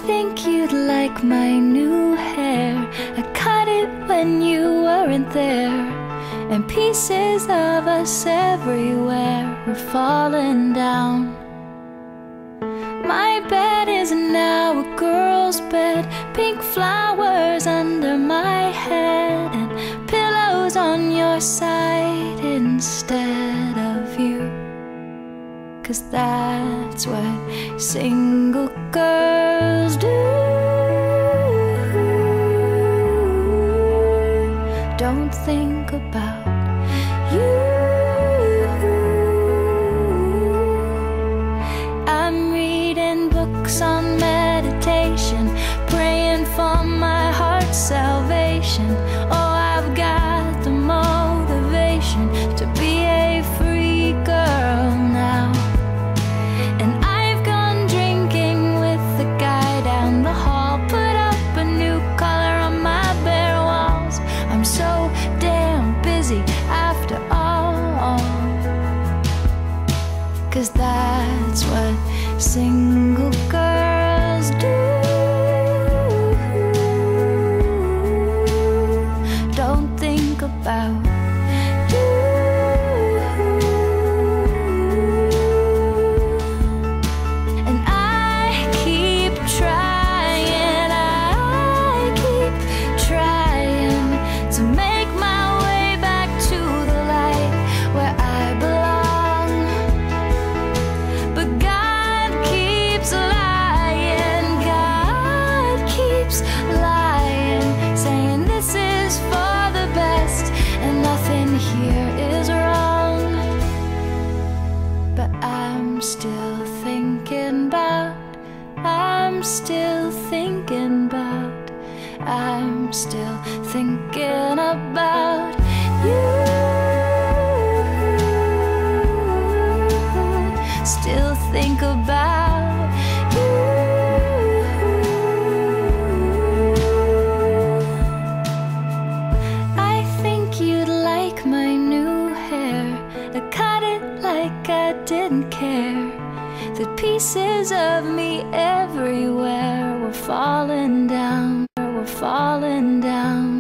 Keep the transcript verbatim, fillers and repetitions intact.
think you'd like my new hair. I cut it when you weren't there, and pieces of us everywhere were falling down. My bed is now a girl's bed, pink flowers under my head, and pillows on your side instead of you. 'Cause that's what single girls do. Don't think about you. I'm reading books on meditation, praying for my heart's salvation. Oh, I've got the motivation to be a free girl now. And I've gone drinking with the guy down the hall, put up a new color on my bare walls. I'm so damn busy after all. 'Cause that's what single girls do. Don't think about you. And I keep trying, I keep trying to make my way back to the light where I belong. But God keeps lying, God keeps lying, saying this is for the best and nothing here is wrong. But I'm still thinking about, I'm still thinking about, I'm still thinking about you. Still think about you. I think you'd like my new hair. I cut it like I didn't care. The pieces of me everywhere were falling down, were falling down.